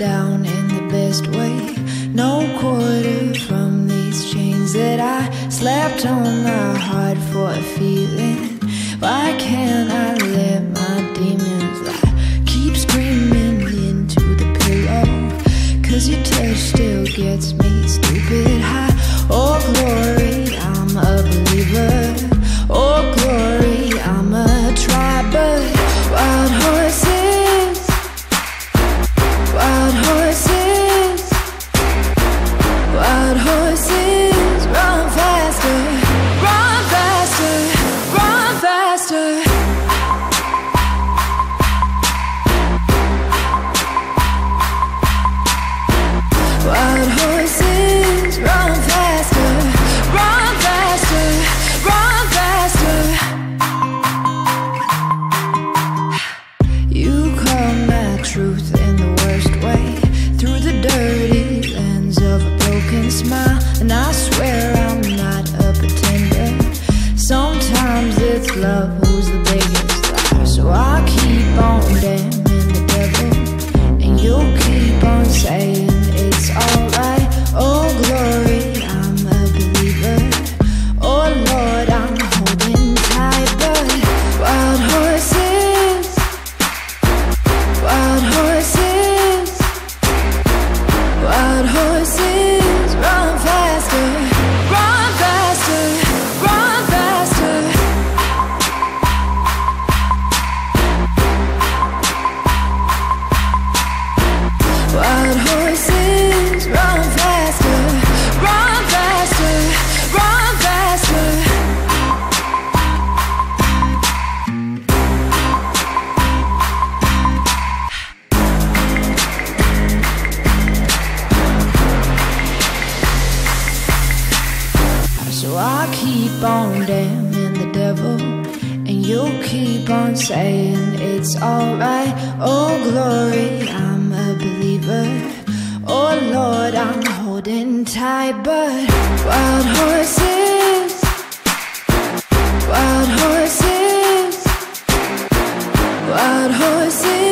down in the best way. No quarter from these chains that I slapped on my heart for a feeling. Why can't I let my demons lie? Keep screaming into the pillow, 'cause your touch still gets me stupid high. Oh glory, I'm a believer. Oh glory, I'm a try, but wild horses, wild horses, wild horses, run faster, run faster, run faster. Wild horses, run faster, run faster, run faster. You call my truth in the worst way, through the dirty lens of a broken smile. And I swear I'm not a pretender. Sometimes it's love who's the biggest liar. So I keep on damning the devil, and you'll keep on saying it's alright. Oh glory, I'm a believer. Oh Lord, I'm holding tight, but wild horses, wild horses, wild horses, run faster, run faster, run faster. Wild horses, run faster, run faster, run faster. So I keep on damning the devil, and you'll keep on saying it's alright. Oh glory, I'm a believer. Oh Lord, I'm holding tight, but wild horses, wild horses, wild horses.